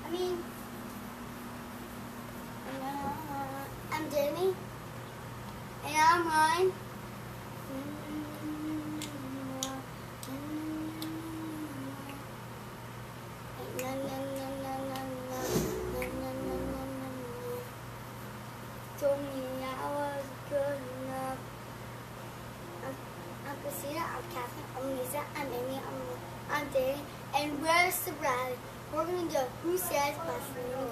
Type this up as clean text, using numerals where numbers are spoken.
mean, I'm Jamie, and I'm Ryan. Told me I was good enough. I'm Christina, I'm Catherine, I'm Lisa, I'm Amy, I'm Jay, and we're Sabrina. We're gonna do Who Says Best.